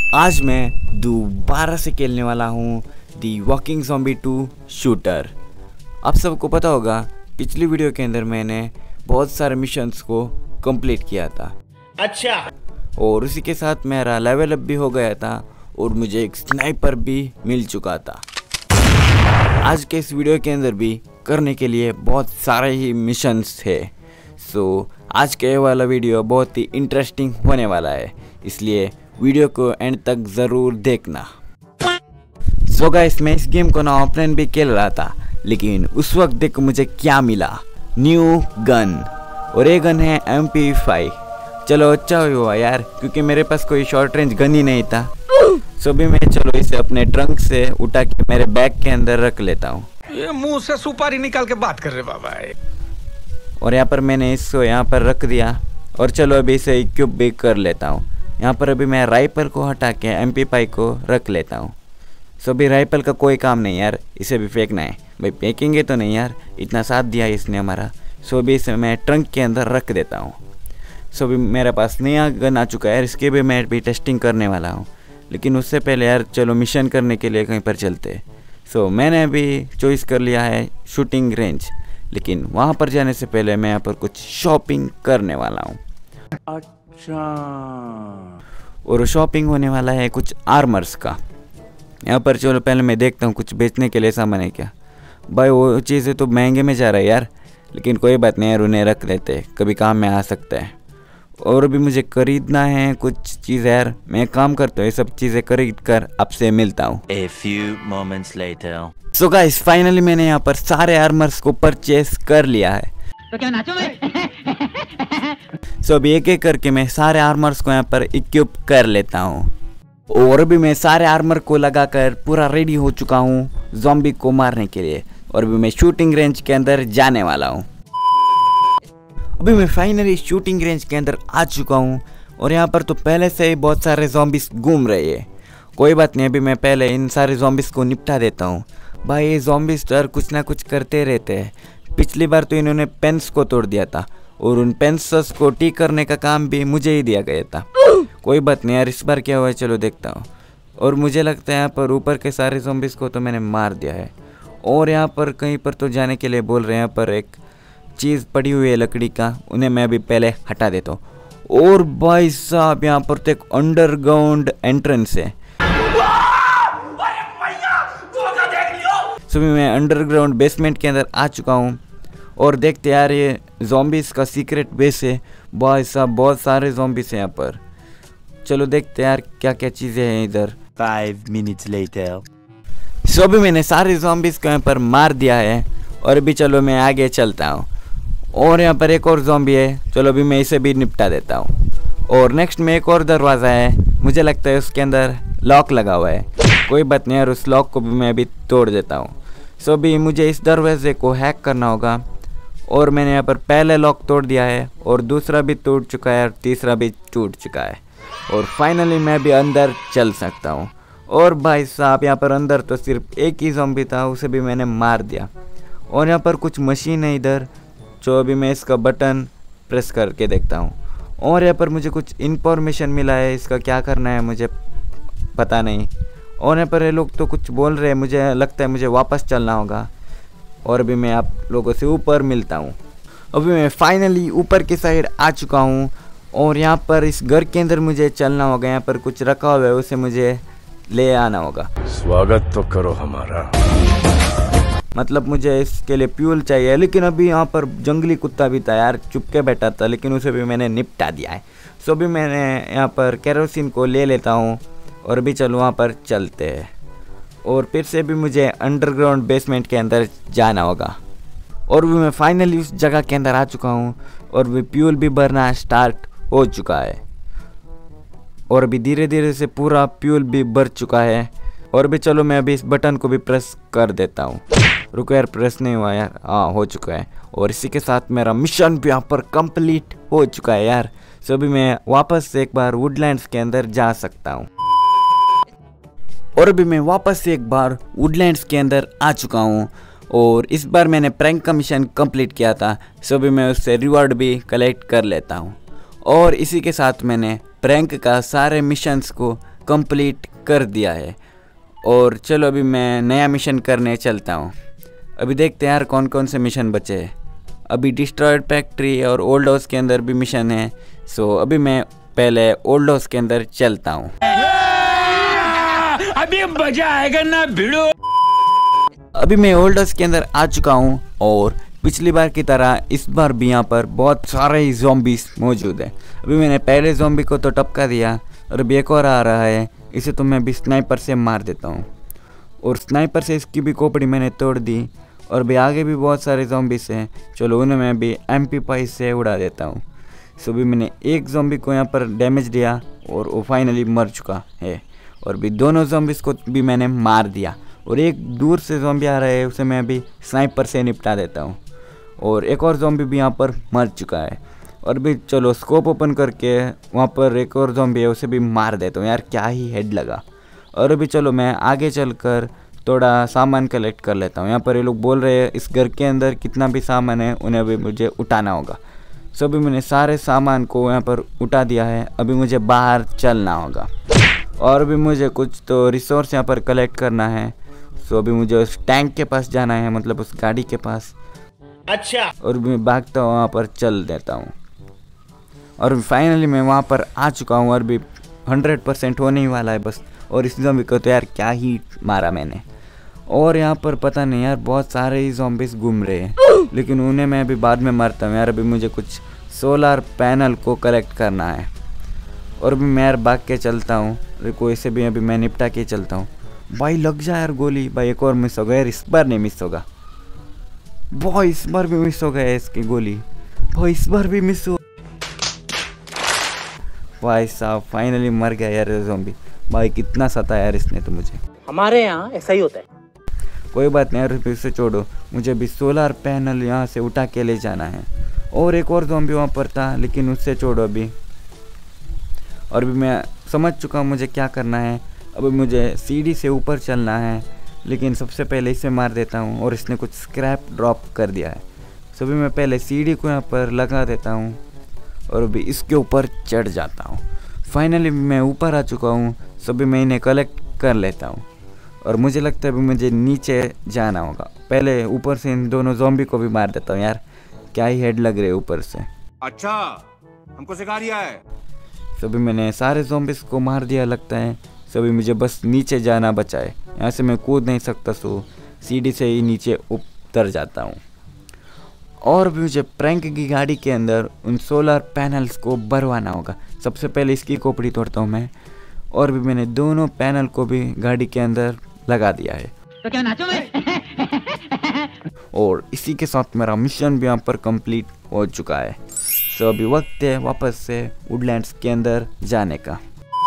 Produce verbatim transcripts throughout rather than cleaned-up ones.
आज मैं दोबारा से खेलने वाला हूँ the walking zombie two shooter. आप सबको पता होगा पिछली वीडियो के अंदर मैंने बहुत सारे मिशंस को कंप्लीट किया था। अच्छा। और उसी के साथ मेरा लेवल अप भी हो गया था और मुझे एक स्नाइपर भी मिल चुका था। आज के इस वीडियो के अंदर भी करने के लिए बहुत सारे ही मिशंस थे। सो आज का ये वाला वीडियो बहुत ही इंटरेस्टिंग होने वाला है, इसलिए वीडियो को एंड तक ज़रूर देखना। सो गाइस, मैं इस गेम को ना ऑफलाइन भी खेल रहा था, लेकिन उस वक्त देखो मुझे क्या मिला, न्यू गन। और ये गन है एम पी फाइव। चलो अच्छा हुआ यार, क्योंकि मेरे पास कोई शॉर्ट रेंज गन ही नहीं था। सो भी मैं चलो इसे अपने ट्रंक से उठा के मेरे बैग के अंदर रख लेता हूँ। ये मुंह से सुपारी निकाल के बात कर रहे बाबा। और यहाँ पर मैंने इसको यहाँ पर रख दिया और चलो अभी इसे इक्विप भी कर लेता हूँ। यहाँ पर अभी मैं राइफल को हटा के एम पी फाइव को रख लेता हूँ। सो अभी राइफल का कोई काम नहीं यार, इसे भी फेंकना है। भाई फेंकेंगे तो नहीं यार, इतना साथ दिया इसने हमारा। सो अभी इसे मैं ट्रंक के अंदर रख देता हूँ। सो अभी मेरे पास नया गन आ चुका है, इसके भी मैं भी टेस्टिंग करने वाला हूँ। लेकिन उससे पहले यार चलो मिशन करने के लिए कहीं पर चलते। सो मैंने अभी चॉइस कर लिया है शूटिंग रेंज, लेकिन वहाँ पर जाने से पहले मैं यहाँ पर कुछ शॉपिंग करने वाला हूँ। अच्छा। और शॉपिंग होने वाला है कुछ आर्मर्स का। यहाँ पर चलो पहले मैं देखता हूँ कुछ बेचने के लिए सामान है क्या। भाई वो चीज़ें तो महंगे में जा रहा है यार, लेकिन कोई बात नहीं यार, उन्हें रख लेते, कभी काम में आ सकता है। और भी मुझे खरीदना है कुछ चीज़ें यार, मैं काम करता हूँ, ये सब चीज़ें खरीद कर आपसे मिलता हूँ। A few moments later. So guys, finally मैंने यहाँ पर सारे आर्मर्स को परचेस कर लिया है। तो क्या नाचो मैं? सो so, अभी एक एक करके मैं सारे आर्मर्स को यहाँ पर इक्विप कर लेता हूँ। और अभी मैं सारे आर्मर को लगाकर पूरा रेडी हो चुका हूँ ज़ॉम्बी को मारने के लिए। और अभी मैं शूटिंग रेंज के अंदर जाने वाला हूँ। अभी मैं फाइनली शूटिंग रेंज के अंदर आ चुका हूँ और यहाँ पर तो पहले से ही बहुत सारे ज़ॉम्बीज घूम रहे हैं। कोई बात नहीं, अभी मैं पहले इन सारे ज़ॉम्बीज को निपटा देता हूँ। भाई ये ज़ॉम्बीज तो कुछ ना कुछ करते रहते हैं। पिछली बार तो इन्होंने पेन्स को तोड़ दिया था और उन पेंसस को ठीक करने का काम भी मुझे ही दिया गया था। कोई बात नहीं यार, इस बार क्या हुआ है चलो देखता हूँ। और मुझे लगता है यहाँ पर ऊपर के सारे ज़ॉम्बीज को तो मैंने मार दिया है। और यहाँ पर कहीं पर तो जाने के लिए बोल रहे हैं। यहाँ पर एक चीज़ पड़ी हुई है लकड़ी का, उन्हें मैं अभी पहले हटा देता हूँ। और भाई साहब यहाँ पर तो एक अंडरग्राउंड एंट्रेंस है। सभी मैं अंडरग्राउंड बेसमेंट के अंदर आ चुका हूँ और देखते यार ये ज़ॉम्बीज़ का सीक्रेट बेस है। भाई साहब बहुत सारे ज़ॉम्बीज़ हैं यहाँ पर। चलो देखते यार क्या क्या चीज़ें हैं इधर। Five minutes later. सो अभी मैंने सारे ज़ॉम्बीज़ को यहाँ पर मार दिया है और अभी चलो मैं आगे चलता हूँ। और यहाँ पर एक और ज़ॉम्बी है, चलो अभी मैं इसे भी निपटा देता हूँ। और नेक्स्ट में एक और दरवाज़ा है, मुझे लगता है उसके अंदर लॉक लगा हुआ है। कोई बात नहीं यार, उस लॉक को भी मैं अभी तोड़ देता हूँ। सो अभी मुझे इस दरवाजे को हैक करना होगा। और मैंने यहाँ पर पहले लॉक तोड़ दिया है और दूसरा भी टूट चुका है और तीसरा भी टूट चुका है। और फाइनली मैं भी अंदर चल सकता हूँ। और भाई साहब यहाँ पर अंदर तो सिर्फ एक ही ज़ॉम्बी था, उसे भी मैंने मार दिया। और यहाँ पर कुछ मशीन है इधर, जो अभी मैं इसका बटन प्रेस करके देखता हूँ। और यहाँ पर मुझे कुछ इन्फॉर्मेशन मिला है, इसका क्या करना है मुझे पता नहीं। और यहाँ पर ये लोग तो कुछ बोल रहे हैं, मुझे लगता है मुझे वापस चलना होगा। और अभी मैं आप लोगों से ऊपर मिलता हूँ। अभी मैं फाइनली ऊपर की साइड आ चुका हूँ और यहाँ पर इस घर के अंदर मुझे चलना होगा। यहाँ पर कुछ रखा हुआ है, उसे मुझे ले आना होगा। स्वागत तो करो हमारा। मतलब मुझे इसके लिए फ्यूल चाहिए, लेकिन अभी यहाँ पर जंगली कुत्ता भी था यार, चुप के बैठा था, लेकिन उसे भी मैंने निपटा दिया है। सो अभी मैंने यहाँ पर केरोसिन को ले लेता हूँ और अभी चलो वहाँ पर चलते हैं। और फिर से भी मुझे अंडरग्राउंड बेसमेंट के अंदर जाना होगा। और भी मैं फाइनली उस जगह के अंदर आ चुका हूँ और भी फ्यूल भी भरना स्टार्ट हो चुका है। और अभी धीरे धीरे से पूरा फ्यूल भी भर चुका है। और भी चलो मैं अभी इस बटन को भी प्रेस कर देता हूँ। रुको यार, प्रेस नहीं हुआ यार, हाँ हो चुका है। और इसी के साथ मेरा मिशन भी यहाँ पर कंप्लीट हो चुका है यार। सो अभी मैं वापस से एक बार वुडलैंड्स के अंदर जा सकता हूँ। और अभी मैं वापस से एक बार वुडलैंड्स के अंदर आ चुका हूँ और इस बार मैंने प्रैंक का मिशन कंप्लीट किया था। सो अभी मैं उससे रिवॉर्ड भी कलेक्ट कर लेता हूँ। और इसी के साथ मैंने प्रैंक का सारे मिशंस को कंप्लीट कर दिया है। और चलो अभी मैं नया मिशन करने चलता हूँ। अभी देखते हैं यार कौन कौन से मिशन बचे हैं। अभी डिस्ट्रॉयड फैक्ट्री और ओल्ड हाउस के अंदर भी मिशन है। सो अभी मैं पहले ओल्ड हाउस के अंदर चलता हूँ। अभी मजा आएगा ना भिड़ो। अभी मैं ओल्ड हाउस के अंदर आ चुका हूँ और पिछली बार की तरह इस बार भी यहाँ पर बहुत सारे ही ज़ॉम्बीज़ मौजूद है। अभी मैंने पहले ज़ॉम्बी को तो टपका दिया और अभी एक और आ रहा है, इसे तो मैं अभी स्नाइपर से मार देता हूँ। और स्नाइपर से इसकी भी खोपड़ी मैंने तोड़ दी। और भी आगे भी बहुत सारे ज़ॉम्बीज़ हैं, चलो उन्हें मैं भी एम पी फाइव से उड़ा देता हूँ। सो भी मैंने एक ज़ॉम्बी को यहाँ पर डैमेज दिया और वो फाइनली मर चुका है। और भी दोनों ज़ॉम्बीज़ को भी मैंने मार दिया। और एक दूर से ज़ॉम्बी आ रहा है, उसे मैं अभी स्नाइपर से निपटा देता हूँ। और एक और ज़ॉम्बी भी यहाँ पर मर चुका है। और भी चलो स्कोप ओपन करके वहाँ पर एक और ज़ॉम्बी है, उसे भी मार देता हूँ। यार क्या ही हेड लगा। और अभी चलो मैं आगे चलकर थोड़ा सामान कलेक्ट कर लेता हूँ। यहाँ पर ये लोग बोल रहे हैं इस घर के अंदर कितना भी सामान है उन्हें अभी मुझे उठाना होगा। सो अभी मैंने सारे सामान को यहाँ पर उठा दिया है। अभी मुझे बाहर चलना होगा और भी मुझे कुछ तो रिसोर्स यहाँ पर कलेक्ट करना है। सो अभी मुझे उस टैंक के पास जाना है, मतलब उस गाड़ी के पास। अच्छा। और मैं भागता हूँ वहाँ पर चल देता हूँ। और फाइनली मैं वहाँ पर आ चुका हूँ और भी हंड्रेड परसेंट होने ही वाला है बस। और इस ज़ॉम्बी को तो यार क्या ही मारा मैंने। और यहाँ पर पता नहीं यार बहुत सारे ही ज़ॉम्बीज़ घूम रहे हैं, लेकिन उन्हें मैं अभी बाद में मारता हूँ। यार अभी मुझे कुछ सोलर पैनल को कलेक्ट करना है। और भी मैं यार भाग के चलता हूँ, देखो इसे भी अभी मैं निपटा के चलता हूँ। भाई लग जा यार गोली। भाई एक और मिस हो गया यार, इस बार नहीं मिस होगा। भाई इस बार भी मिस हो गया इसकी गोली। भाई इस बार भी मिस हो। भाई साहब फाइनली मर गया यार ज़ॉम्बी। भाई कितना सताया यार इसने तो मुझे। हमारे यहाँ ऐसा ही होता है। कोई बात नहीं यार, फिर से छोड़ो। मुझे भी सोलर पैनल यहाँ से उठा के ले जाना है। और एक और ज़ॉम्बी वहाँ पर था, लेकिन उससे छोड़ो अभी। और भी मैं समझ चुका हूँ मुझे क्या करना है। अभी मुझे सीढ़ी से ऊपर चलना है, लेकिन सबसे पहले इसे मार देता हूँ। और इसने कुछ स्क्रैप ड्रॉप कर दिया है। सो भी मैं पहले सीढ़ी को यहाँ पर लगा देता हूँ और अभी इसके ऊपर चढ़ जाता हूँ। फाइनली मैं ऊपर आ चुका हूँ। सो भी मैं इन्हें कलेक्ट कर लेता हूँ। और मुझे लगता है अभी मुझे नीचे जाना होगा। पहले ऊपर से इन दोनों ज़ॉम्बी को भी मार देता हूँ। यार क्या ही हेड लग रहे ऊपर से। अच्छा हमको सिखा रिया है। सभी मैंने सारे ज़ॉम्बीज़ को मार दिया लगता है। सभी मुझे बस नीचे जाना बचा है। यहाँ से मैं कूद नहीं सकता, सो सीढ़ी से ही नीचे उतर जाता हूँ। और भी मुझे प्रैंक की गाड़ी के अंदर उन सोलर पैनल्स को भरवाना होगा। सबसे पहले इसकी खोपड़ी तोड़ता हूँ मैं। और भी मैंने दोनों पैनल को भी गाड़ी के अंदर लगा दिया है। तो क्या नाचो मैं? और इसी के साथ मेरा मिशन भी यहाँ पर कंप्लीट हो चुका है। सो अभी वक्त है वापस से वुडलैंड्स के अंदर जाने का।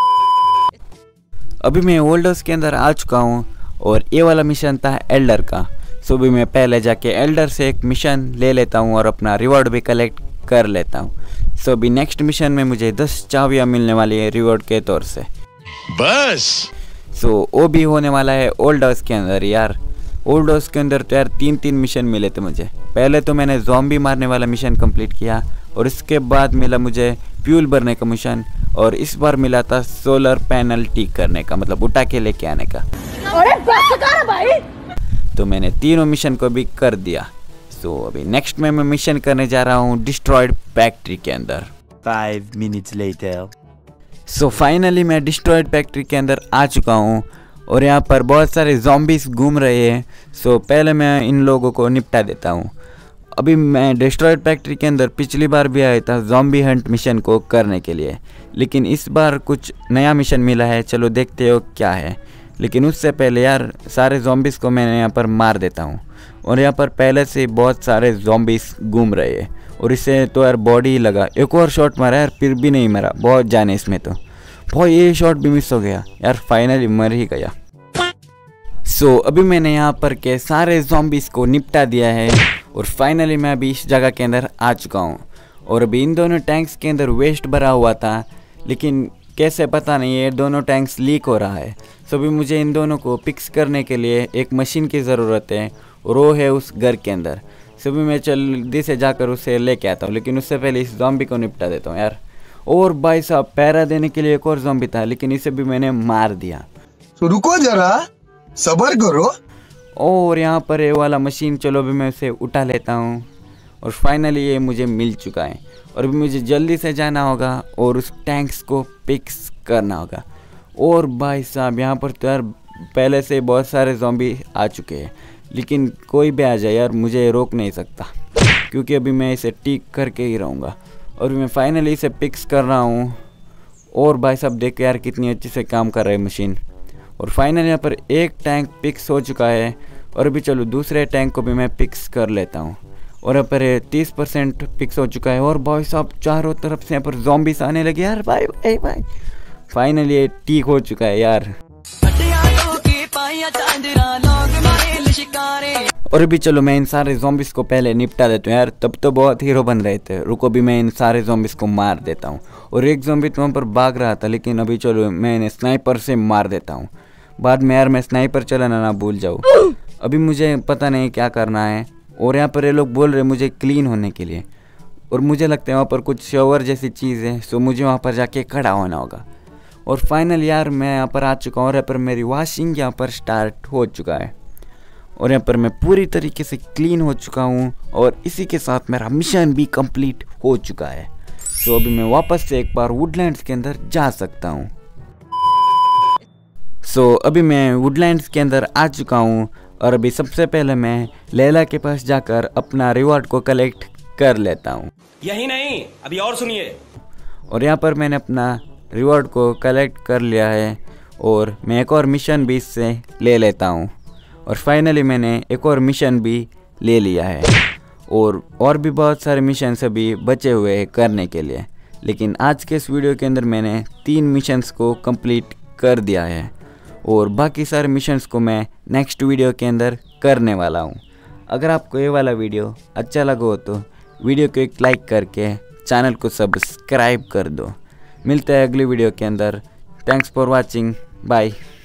अभी मैं ओल्ड हाउस के अंदर आ चुका हूँ और ये वाला मिशन था एल्डर का। सो भी मैं पहले जाके एल्डर से एक मिशन ले लेता हूँ और अपना रिवॉर्ड भी कलेक्ट कर लेता हूँ। सो अभी नेक्स्ट मिशन में मुझे दस चाबियाँ मिलने वाली है रिवॉर्ड के तौर से बस। सो वो भी होने वाला है ओल्ड हाउस के अंदर। यार ओल्ड हाउस के अंदर तो यार तीन तीन मिशन मिले थे मुझे। पहले तो मैंने ज़ॉम्बी मारने वाला मिशन कंप्लीट किया और इसके बाद मिला मुझे फ्यूल भरने का मिशन। और इस बार मिला था सोलर पैनल ठीक करने का, मतलब उठा के लेके आने का। अरे बस कर भाई। तो मैंने तीनों मिशन को भी कर दिया। सो अभी नेक्स्ट में मैं मिशन करने जा रहा हूँ डिस्ट्रॉयड फैक्ट्री के अंदर। Five minutes later. So finally मैं डिस्ट्रॉयड फैक्ट्री के अंदर आ चुका हूँ और यहाँ पर बहुत सारे ज़ॉम्बीज़ घूम रहे हैं। सो पहले मैं इन लोगों को निपटा देता हूँ। अभी मैं डिस्ट्रॉयड फैक्ट्री के अंदर पिछली बार भी आया था ज़ॉम्बी हंट मिशन को करने के लिए, लेकिन इस बार कुछ नया मिशन मिला है। चलो देखते हो क्या है। लेकिन उससे पहले यार सारे ज़ॉम्बीज़ को मैंने यहाँ पर मार देता हूँ। और यहाँ पर पहले से बहुत सारे ज़ॉम्बीज़ घूम रहे हैं और इससे तो यार बॉडी ही लगा। एक और शॉट मारा यार, फिर भी नहीं मरा। बहुत जाने इसमें तो। बहुत ये शॉट भी मिस हो गया यार, फाइनली मर ही गया। सो so, अभी मैंने यहाँ पर के सारे ज़ॉम्बीज़ को निपटा दिया है और फाइनली मैं अभी इस जगह के अंदर आ चुका हूँ। और अभी इन दोनों टैंक्स के अंदर वेस्ट भरा हुआ था, लेकिन कैसे पता नहीं ये दोनों टैंक्स लीक हो रहा है। सो अभी मुझे इन दोनों को फिक्स करने के लिए एक मशीन की ज़रूरत है और वो है उस घर के अंदर। सो अभी मैं जल्दी से जाकर उसे लेके आता हूँ, लेकिन उससे पहले इस ज़ॉम्बी को निपटा देता हूँ यार। और भाई साहब पैरा देने के लिए एक और ज़ॉम्बी था, लेकिन इसे भी मैंने मार दिया। तो रुको जरा, सब्र करो। और यहाँ पर ये वाला मशीन, चलो भी मैं उसे उठा लेता हूँ। और फाइनली ये मुझे मिल चुका है और अभी मुझे जल्दी से जाना होगा और उस टैंक्स को पिक्स करना होगा। और भाई साहब यहाँ पर तो यार पहले से बहुत सारे ज़ॉम्बी आ चुके हैं, लेकिन कोई भी आ जाए यार मुझे रोक नहीं सकता, क्योंकि अभी मैं इसे टिक करके ही रहूँगा। और मैं फाइनली इसे पिक्स कर रहा हूँ। और भाई साहब देख यार कितनी अच्छे से काम कर रहा है मशीन। और फाइनली यहाँ पर एक टैंक पिक्स हो चुका है और अभी चलो दूसरे टैंक को भी मैं पिक्स कर लेता हूँ। और यहाँ पर तीस परसेंट पिक्स हो चुका है। और भाई साहब चारों तरफ से यहाँ पर ज़ॉम्बीस आने लगे यार। भाई भाई भाई फाइनली ये ठीक हो चुका है यार। और अभी चलो मैं इन सारे ज़ॉम्बिस को पहले निपटा देता हूँ यार। तब तो बहुत हीरो बन रहे थे, रुको भी मैं इन सारे ज़ॉम्बिस को मार देता हूँ। और एक ज़ॉम्बी तो वहाँ पर भाग रहा था, लेकिन अभी चलो मैं इन्हें स्नाइपर से मार देता हूँ। बाद में यार मैं स्नाइपर चलाना ना भूल जाऊँ। अभी मुझे पता नहीं क्या करना है। और यहाँ पर ये लोग बोल रहे मुझे क्लीन होने के लिए, और मुझे लगता है वहाँ पर कुछ शॉवर जैसी चीज़ है, सो मुझे वहाँ पर जाके खड़ा होना होगा। और फाइनल यार मैं यहाँ पर आ चुका हूँ और यहाँ पर मेरी वॉशिंग यहाँ पर स्टार्ट हो चुका है। और यहाँ पर मैं पूरी तरीके से क्लीन हो चुका हूँ और इसी के साथ मेरा मिशन भी कंप्लीट हो चुका है। तो अभी मैं वापस से एक बार वुडलैंड्स के अंदर जा सकता हूँ। सो so, अभी मैं वुडलैंड्स के अंदर आ चुका हूँ और अभी सबसे पहले मैं लैला के पास जाकर अपना रिवॉर्ड को कलेक्ट कर लेता हूँ। यही नहीं, अभी और सुनिए। और यहाँ पर मैंने अपना रिवॉर्ड को कलेक्ट कर लिया है और मैं एक और मिशन भी इससे ले लेता हूँ। और फाइनली मैंने एक और मिशन भी ले लिया है। और और भी बहुत सारे मिशन अभी बचे हुए हैं करने के लिए, लेकिन आज के इस वीडियो के अंदर मैंने तीन मिशंस को कंप्लीट कर दिया है और बाकी सारे मिशंस को मैं नेक्स्ट वीडियो के अंदर करने वाला हूँ। अगर आपको ये वाला वीडियो अच्छा लगा हो तो वीडियो को एक लाइक करके चैनल को सब्सक्राइब कर दो। मिलते हैं अगली वीडियो के अंदर। Thanks for watching, bye.